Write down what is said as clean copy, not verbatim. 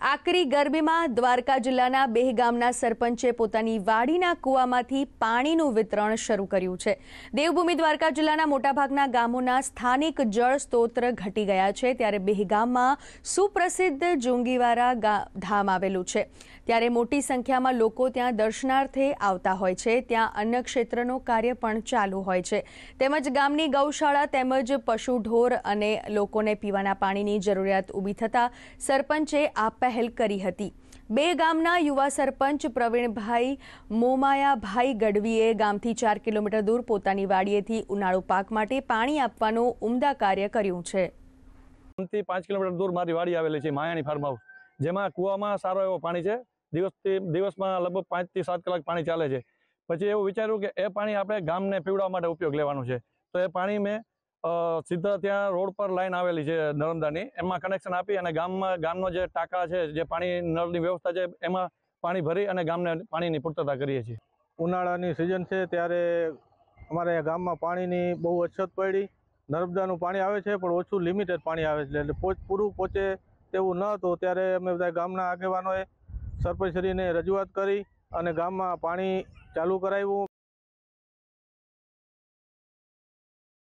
આકરી ગરમીમાં દ્વારકા જિલ્લાના બેહ ગામના સરપંચે પોતાની વાડીના કૂવામાંથી પાણીનું વિતરણ શરૂ કર્યું છે। દેવભૂમિ દ્વારકા જિલ્લાના મોટાભાગના ગામોના સ્થાનિક જળ સ્ત્રોત ઘટી ગયા છે, ત્યારે બેહ ગામમાં સુપ્રસિદ્ધ જોંગીવારા ધામ આવેલું છે, ત્યારે મોટી સંખ્યામાં લોકો ત્યાં દર્શનાર્થે આવતા હોય છે। ત્યાં અન્ન ક્ષેત્રનું કાર્ય પણ ચાલુ હોય છે, તેમજ ગામની ગૌશાળા તેમજ પશુ ઢોર અને લોકોને પીવાના પાણીની જરૂરિયાત ઊભી થતાં સરપંચે આ પહેલ કરી હતી। બે ગામના યુવા સરપંચ પ્રવીણભાઈ મોમાયાભાઈ ગઢવીએ ગામથી 4 કિલોમીટર દૂર પોતાની વાડીએથી ઉનાળુ પાક માટે પાણી આપવાનું ઉમદા કાર્ય કર્યું છે। 5 કિલોમીટર દૂર મારી વાડી આવેલી છે, માયાણી ફાર્મ હાઉસ, જેમાં કૂવામાં સારો એવો પાણી છે। દિવસમાં લગભગ 5 થી 7 કલાક પાણી ચાલે છે। પછી એવું વિચાર્યું કે એ પાણી આપણે ગામને પીવડાવવા માટે ઉપયોગ લેવાનું છે, તો એ પાણી મેં સીધા ત્યાં રોડ પર લાઈન આવેલી છે નર્મદાની, એમાં કનેક્શન આપી અને ગામનો જે ટાંકા છે, જે પાણી નળની વ્યવસ્થા છે, એમાં પાણી ભરી અને ગામને પાણીની પૂર્તતા કરીએ છીએ। ઉનાળાની સિઝન છે ત્યારે અમારે ગામમાં પાણીની બહુ અછત પડી। નર્મદાનું પાણી આવે છે પણ ઓછું લિમિટેડ પાણી આવે છે, એટલે પૂરું પહોંચે તેવું ન હતું। ત્યારે અમે બધા ગામના આગેવાનોએ સરપંચશ્રીને રજૂઆત કરી અને ગામમાં પાણી ચાલુ કરાવ્યું।